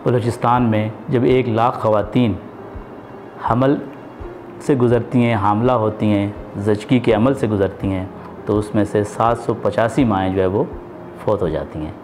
بلوچستان میں جب 1,00,000 خواتین حمل سے گزرتی ہیں، حاملہ ہوتی ہیں، زچگی کے عمل سے گزرتی ہیں، تو اس میں سے 785 مائیں جو ہے وہ فوت ہو جاتی ہیں۔